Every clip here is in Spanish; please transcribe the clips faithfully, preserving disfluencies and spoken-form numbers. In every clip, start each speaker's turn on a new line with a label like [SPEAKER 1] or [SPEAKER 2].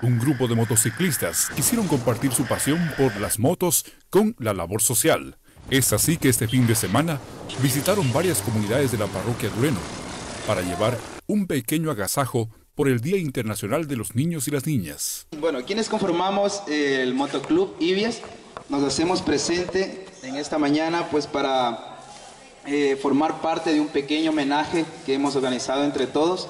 [SPEAKER 1] Un grupo de motociclistas quisieron compartir su pasión por las motos con la labor social. Es así que este fin de semana visitaron varias comunidades de la parroquia Dureno para llevar un pequeño agasajo por el Día Internacional de los Niños y las Niñas.
[SPEAKER 2] Bueno, quienes conformamos el Motoclub Ibias, nos hacemos presente en esta mañana pues para eh, formar parte de un pequeño homenaje que hemos organizado entre todos,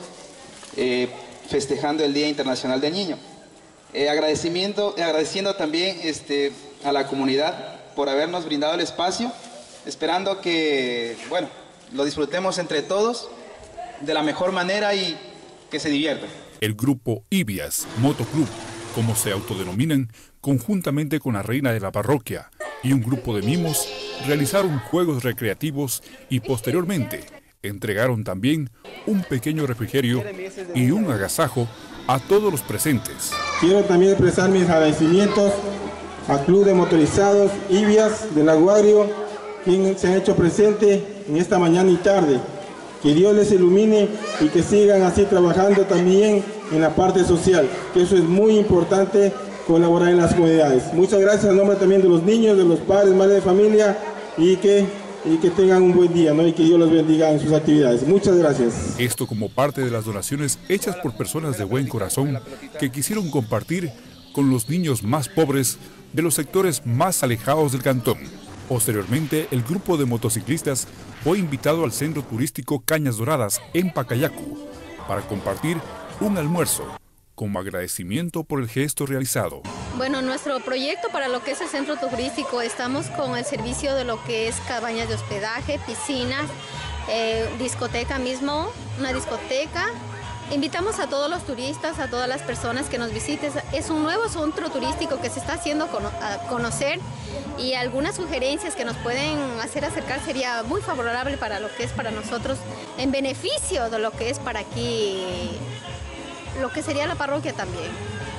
[SPEAKER 2] eh, festejando el Día Internacional del Niño. Eh, agradecimiento, agradeciendo también este, a la comunidad por habernos brindado el espacio, esperando que, bueno, lo disfrutemos entre todos de la mejor manera y que se diviertan.
[SPEAKER 1] El grupo Ibias Motoclub, como se autodenominan, conjuntamente con la reina de la parroquia y un grupo de mimos, realizaron juegos recreativos y posteriormente entregaron también un pequeño refrigerio y un agasajo a todos los presentes.
[SPEAKER 3] Quiero también expresar mis agradecimientos al Club de Motorizados Ibias del Aguario, quienes se han hecho presente en esta mañana y tarde. Que Dios les ilumine y que sigan así trabajando también en la parte social, que eso es muy importante, colaborar en las comunidades. Muchas gracias en nombre también de los niños, de los padres, madres de familia, y que, y que tengan un buen día, ¿no? Y que Dios los bendiga en sus actividades. Muchas gracias.
[SPEAKER 1] Esto como parte de las donaciones hechas por personas de buen corazón que quisieron compartir con los niños más pobres de los sectores más alejados del cantón. Posteriormente, el grupo de motociclistas fue invitado al centro turístico Cañas Doradas en Pacayacu para compartir un almuerzo como agradecimiento por el gesto realizado.
[SPEAKER 4] Bueno, nuestro proyecto para lo que es el centro turístico, estamos con el servicio de lo que es cabañas de hospedaje, piscinas, eh, discoteca mismo, una discoteca. Invitamos a todos los turistas, a todas las personas que nos visiten. Es un nuevo centro turístico que se está haciendo a conocer y algunas sugerencias que nos pueden hacer acercar sería muy favorable para lo que es para nosotros, en beneficio de lo que es para aquí, lo que sería la parroquia también.